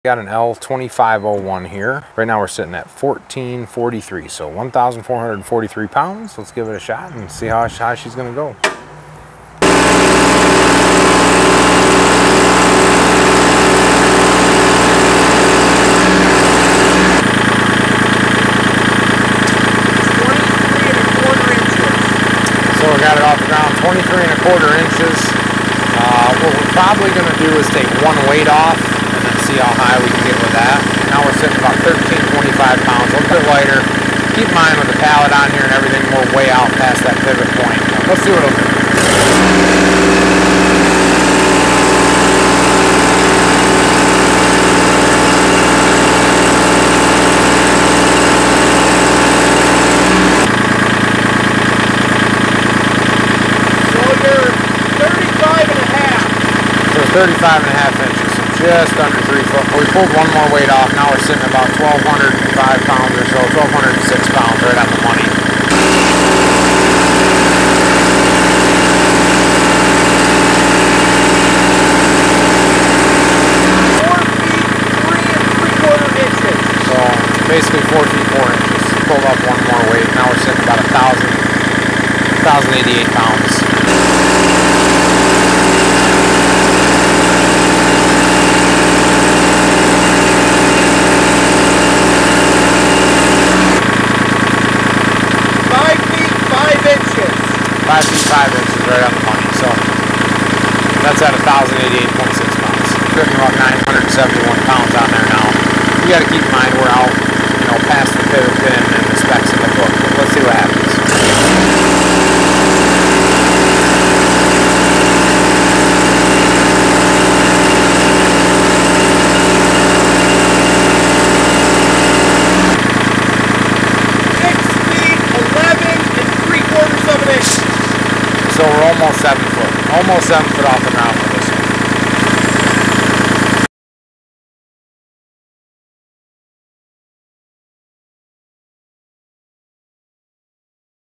Got an L2501 here. Right now we're sitting at 1443, so 1,443 pounds. Let's give it a shot and see how high she's gonna go. So we got it off the ground, 23¼ inches. What we're probably gonna do is take one weight off and then see how high we can get with that. Now we're sitting about 1325 pounds, a little bit lighter. Keep in mind with the pallet on here and everything, we're way out past that pivot point. Let's see what it'll do. So you're 35½. So 35½ inches. Just under 3 foot. We pulled one more weight off. Now we're sitting about 1,205 pounds or so, 1,206 pounds, right on the money. 4 feet 3¾ inches. So basically 4 feet 4 inches. Pulled up one more weight. Now we're sitting about 1,088 pounds. Inches. 5 feet 5 inches, right on the money. So that's at 1,088.6 pounds. Putting about 971 pounds on there now. You got to keep in mind we're out, past the pivot pin and the specs in the book. But let's see what happens. So we're almost 7 foot. Almost 7 foot off the ground.